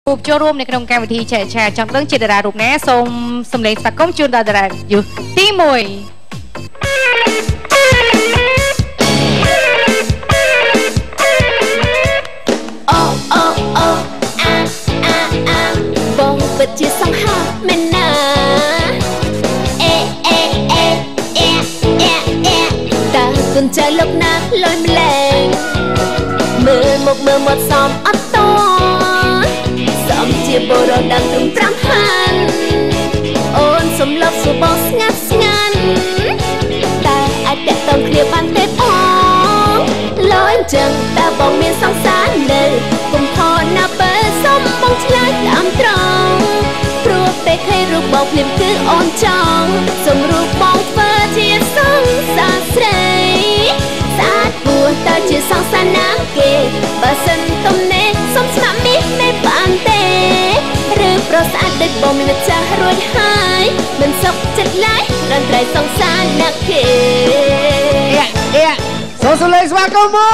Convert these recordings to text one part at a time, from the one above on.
รูปโจรวมในกระดงการวิธีแชร์จังเรื่องจิตรารูปแน่สมสำเร็จสักก้มจุนดาดาอยู่ที่มวยโอ้โอ้โอ้บงเปิดจีสังหาแม่นาตากุญแจลูกน้าลอยแมลงมือหมดซ้อมอัดตัวซ้อมเจียโบรดังตรงปรำหันโอนสมลบสู่บองงัดงันแต่อาจจะต้องเคลียร์บันเทพองลอยจังแต่บองเมียนสองสารเลยกุมพอหน้าเปิดส้มบองชนะตามตรองปลุกแต่ให้รูปบอกเพลิมคืออ่อนจองส่งรูปบองเฟอร์ที่สองสาสรสาดบัวตาจีสองสาน้ำเกศบาสันต้มเนสมสมามิไม่ปานเตหรือโปรสะอาดได้บ่มีมันจะรวยหายมันสกจัดไล่รันไรสองสานักเกสองสเลสวากม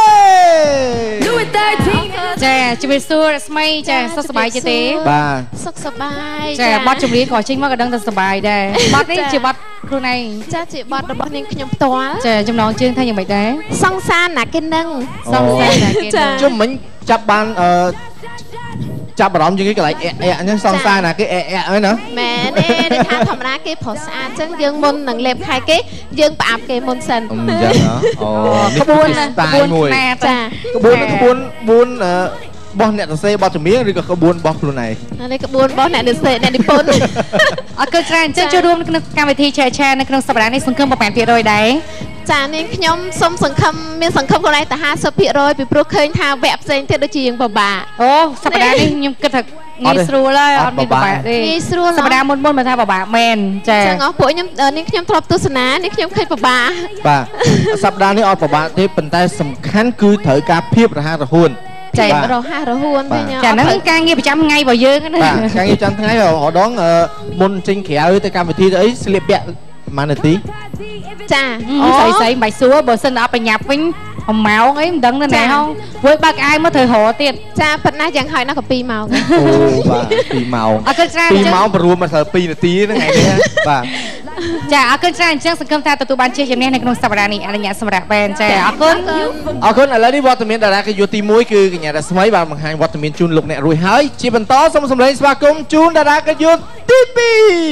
จ้าจะไปสู้สมัยจ้าสบายจะเต้บ้าสกสบายจ้าบอสจุลีขอชิงมากกระดังแต่สบายได้บอสนี่จีบอสครูในจ้าจีบอสระบบนี้ขยมตัวจ้าจำลองชื่อท่านยังไม่ได้สองสานักเกนึงสองสานักเกนึงจุ่มเหมือนจับบานจับบอลยังcái lại nhưng song sai là cái ấy nữa mẹ nè để thả thầm ra cái phổ sa chân dương môn nặng lẹp hai cái dương bạp cái môn sần có buôn nè có buôn bón nẹt xe bón chấm miếng rồi có buôn bón luôn này đây có buôn bón nẹt xe nẹt đi pôn ở cơ trang chân chưa đúng cam về thiแชร์ในขนมสัปดาห์นี้สังคมประมาณปีโดยได้จ้าเนี่ยขยมสมสังคมมีสังคมคนไรแต่50%ปีโปรเคยทาแบบเซนเทดจียังบ่าโอ้สัปดาห์นี้ยังกระถักงีสรูเลยออนมีบ่าดิสัปดาห์มุนมาทาบ่าแมนจ้าจังอ๋อปุ๋ยยังนี่ขยมทรอบตุสนานี่ขยมเคยบ่าสัปดาห์นี้ออนบ่าที่เป็นแต่สำคัญคือเถิดการเพียบระหะระหุ่นใจเราห้าเราหุ่นเนี่ยจากนั้นการเงียบประจำไงบ่เยอะกันนะการเงียบประจำไงhọ đón môn tranh khẽ tớiการวิธีấy slip bẹ mà nè tí จ้าใส่ใบซัวบนเส้นเอาไปหยับวิ่งหอมเมาไอ้ดังนั่นไหนห้องเว้ยบางไอ้เมื่อเธอหัวเตี้ยจ้าพัดหน้ายังหอยนักกับปีเมาโอ้บ้าปีเมาปีเมาปรวมมาเธอปีนาทีนั่นไงเนี่ยบ้าจ้าอากุนจ้าเชื่อสังคมไทยตัวบัญชีจำเนียในขนมสัปดาห์นี้อะไรเงี้ยสำหรับแบรนด์จ้าอากุนอะไรนี่วัตถุมินดาราคือยูตีมุ้ยคือกันอย่างสมัยบางบางแห่งวัตถุมินจูนลูกเนี่ยรวยหายจีบันต้อสมสมเลยสมาคมจูนดาราคือยูตีปี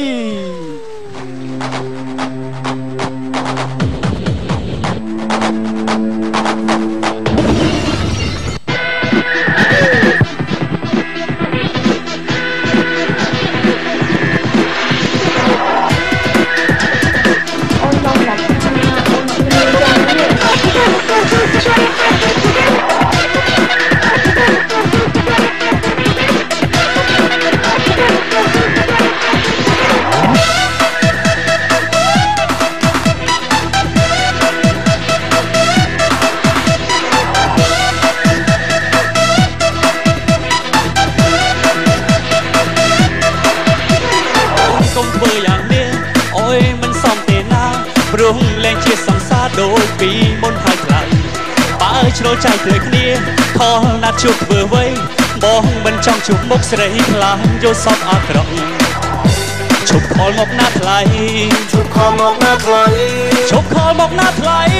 โลใจเถื่อนเนี้ยขอนัดชุบเบื่อไว้บองมันจ้องชุบมุกเสรีพลางโยซอบอัตรองชุบคอลมกหน้าไทยชุบคอลมกหน้าไทยชุบคอลมกหน้าไทย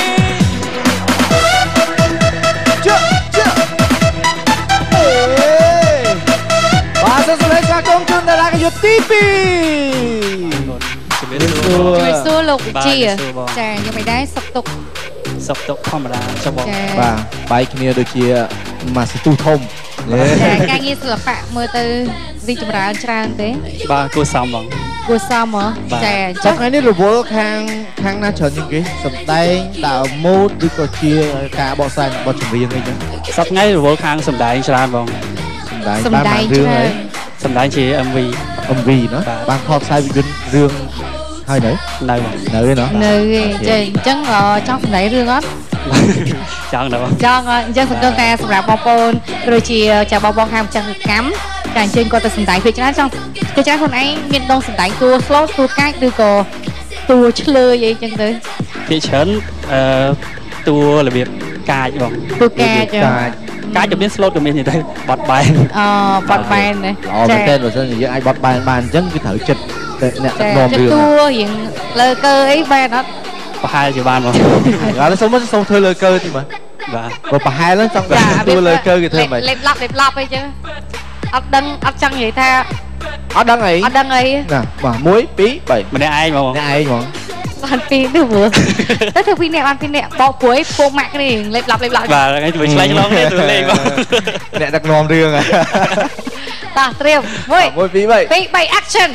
เจ้าเอ้ยบาสสุเลจากงจุนดาราก็หยุดตีปีไม่สู้ลูกจีอ่ะแจงยังไม่ได้สักตกสกตกธรรมดาชอบบ้าไปคินีโดยเชียมาสิตูทมการงี้ศิลปะเมื่อตือริจมราชาเต้บ้ากูซ้ำบ้างกูซ้ำเหรอแจงจังไงนี่รูปข้างหน้าเฉินยังไงสมได้ดาวมูดด้วยก็เชียกาบอสันบอจุ่มเรียงไงจังสับไงรูปข้างสมได้ชราบ้างสมได้เรื่องไหนสมได้เชีย MVเนาะบางครอบใช้เป็นเรื่องhai nữ nữ nữa nữ chân trong phần đấy rương á chọn được chân chân phần cơn ta sầm rạp bong bồn rồi chị chào bong bong ham chân cắm càng trên coi ta sầm đại phía trên trong cái trái con ấy miền đông sầm đại tua slot tua cát đưa cò tua chơi vậy chân tới phía trên tua là việc cài vòng tua cài កាយជំនាញ slot ក៏មានទៅបត់បែនបត់បែនណាចា៎បើសិនជាយើងអាចបត់បែនបានអញ្ចឹងគឺត្រូវចិត្តអ្នកដឹកនាំរឿងតួរៀងលើកើអីបែនអត់ប្រហែលជាបានមកឥឡូវសូមធ្វើលើកើតិចមើលបាទបើប្រហែលហ្នឹងចង់ធ្វើលើកើគេធ្វើមិនលេបឡាប់អីចឹងអត់ដឹងអត់ចង់និយាយថាអត់ដឹងអីអត់ដឹងអីណាបាទ1 2 3 ម្នាក់ឯងហ្មងអ្នកឯងហ្មងបានពីរនេះមើលតែធ្វើពីរនាក់បានពីរនាក់បោកព្រួយពងម៉ាក់គ្នាលេបឡាប់បាទថ្ងៃជួយឆ្លៃឆ្លងគ្នាទៅលេងបងអ្នកដឹកនាំរឿងហ៎តោះត្រៀម1 2 3 action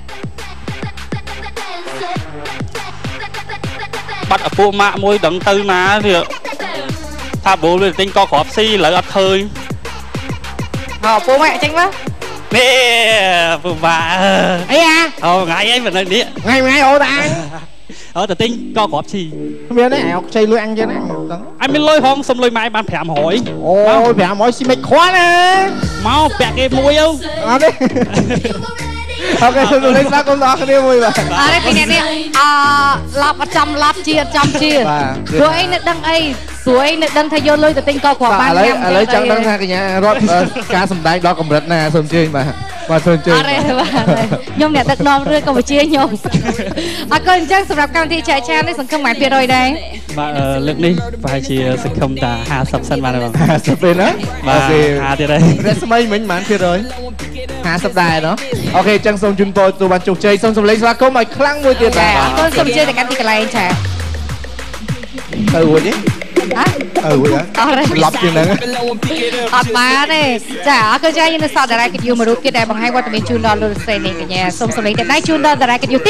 បាត់ឪពុកម៉ាក់មួយដឹងទៅណាវាថាបូលវាទិញក៏ក្របស៊ីឥឡូវអត់ឃើញហៅពងម៉ាក់ចេញមកនេះពុកម៉ាក់អីអាអូថ្ងៃអីមិននៅនេះថ្ងៃអូតាអញអូទៅទិញក៏ក្របស៊ីមានទេអោខ្ចីលុយអញចឹងណាដឹងអញមានលុយហងសុំលុយម៉ែបាន500 អូយ500ស៊ីមិនខ្វល់ណាមកពាក់គេមួយទៅអត់ទេអូខេសូមលេងស្វាគមន៍ដល់គ្នាមួយបាទអរេពីអ្នកនេះឡាប់អត់ចាំឡាប់ជាអត់ចាំជាព្រោះអីនៅដឹងអីព្រោះអីនៅដឹងថាយកលុយទៅទិញក៏គ្រាប់បានញ៉ាំឥឡូវចង់ដឹងថាកញ្ញារត់ការសម្ដែងដល់កម្រិតណាសូមជើញបាទសូមជើញអរេបាទខ្ញុំអ្នកដឹកនាំរឿងកម្ពុជាខ្ញុំអរគុណអញ្ចឹងសម្រាប់កម្មវិធីចែកចាននេះសង្ឃឹម100%ដែរបាទលើកនេះប្រហែលជាសង្ឃឹមតា50សិនបានទេបង 50ពេលណាអូខេ 50ទៀតហើយរស្មីមិញប៉ុន្មានភាគរយ50ដែរណោះអូខេអញ្ចឹងសូមជូនពរទទួលបានជោគជ័យសូមសម្លេងស្វាគមន៍ឲ្យខ្លាំងមួយទៀតចាអរគុណសូមជឿទៅកាន់ទីកន្លែងចាទៅរួចទេហ៎ទៅរួចហ៎អរេឡប់ជាងហ្នឹងអត់បានទេចាអរគុណចាយើងនៅសល់តារាកិត្តិយសមួយរូបទៀតដែលបង្ហាញវត្តមានជូនដល់លោកស្រីនេះកញ្ញាសូមសម្លេងតែដៃជូនដល់តារាកិត្តិយសទី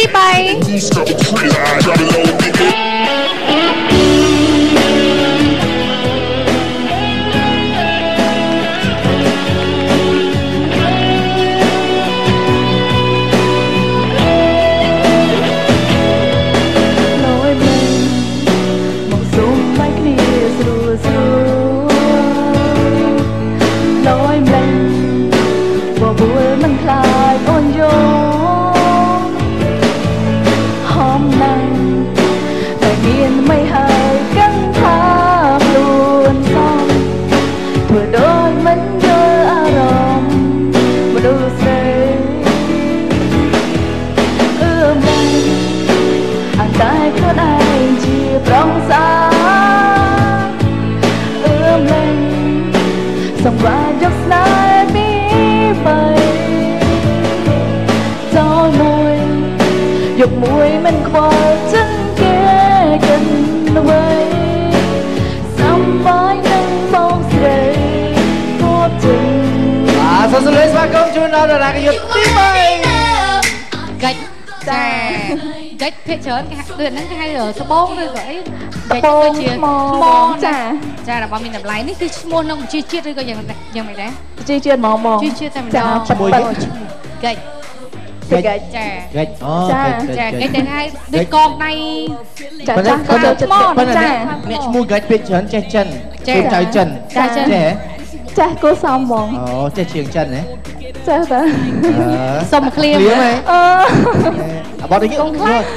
មួយមិនខ្វល់ចឹងគេកិនល្បីសំបាយនឹងបងស្រីគាត់ជិញសូមសម្លេងស្វាគមន៍ជូនដល់តារាកិត្តិយសទី3 កិច្ចចាកិច្ចភាគច្រើនគេហៅដូចហ្នឹងគេហៅស្បូងឬក៏អីកិច្ចដូចជាថ្មចារបស់មានតម្លៃនេះគឺឈ្មោះក្នុងប្រជាជាតិឬក៏យ៉ាងម៉េចដែរប្រជាជាតិហ្មងប្រជាជាតិតែម្ដងឈ្មោះកិច្ចកិច្ចចាកិច្ចអូចាកិច្ចតែហៅដូចកងដៃចាចាគាត់ចូលចិត្តប៉ុណ្ណាអ្នកឈ្មោះកិច្ចពេកច្រើនចេះចិនគេចៅចិនចាស់គូសំហ្មងអូចេះជាងចិនហ៎ចេះតាសុំឃ្លៀមអបអរនេះកងខ្លាច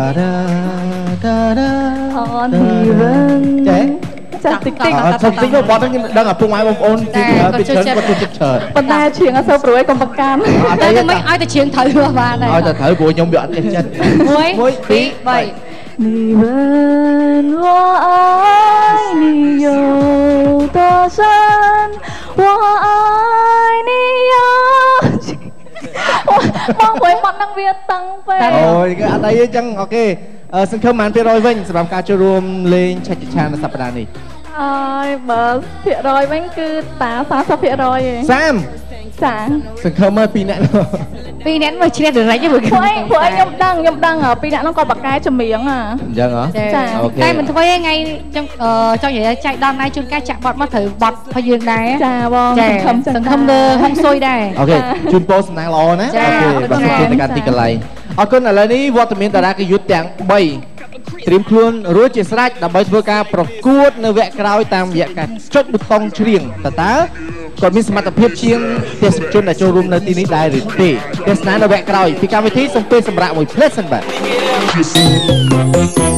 អូនទីវិញចាស់តិចតិចសុំតិចទៅបត់ហ្នឹងដឹងឪពុកម៉ែបងប្អូនទីពីច្រើនគាត់ជួយចិត្តច្រើនប៉ុន្តែជាងអត់សូវព្រួយកុំប្រកាន់តែមិនឲ្យតែជាងត្រូវបានដែរឲ្យតែត្រូវព្រោះខ្ញុំវាអត់ចេះចិត្ត 1 2 3 你问我爱你有多深我爱你有បងព្រួយបាត់នឹងវាតឹងពេកអូយអត់អីទេចឹងអូខេសង្ឃឹមបាន200វិញសម្រាប់ការចូលរួមលេងឆាច់ឆាននៅសប្តាហ៍នេះអើយបើភាគរយវិញគឺតា30%ឯង 30 ចាសង្ឃឹមមើល2នាក់ 2នាក់មកជ្រះដរិចហ្នឹងព្រោះខ្ញុំដឹង2នាក់ហ្នឹងគាត់បកកែចម្រៀងអញ្ចឹងហ៎ចាតែមិនធ្វើទេថ្ងៃចង់និយាយចែកដល់ណៃជួនកាលចាក់បត់មកត្រូវបត់របស់យើងដែរចាបងសង្ឃឹមលើហុងស៊ុយដែរអូខេជូនពរសំណាងល្អណាអូខេបាទជូនទៅកាន់ទីកន្លែងអរគុណឥឡូវនេះវត្តមានតារាកិត្តិយសទាំង3ត្រៀមខ្លួនរួចជាស្រេចដើម្បីធ្វើការប្រកួតនៅវគ្គក្រោយតាមរយៈការចុចប៊ូតុងច្រៀងតើគាត់មានសមត្ថភាពជាងទេសជនដែលចូលរួមនៅទីនេះដែរឬទេទេសនានៅវគ្គក្រោយពីកម្មវិធីសូមពេលសម្រាប់មួយផ្លេតសិនបាទ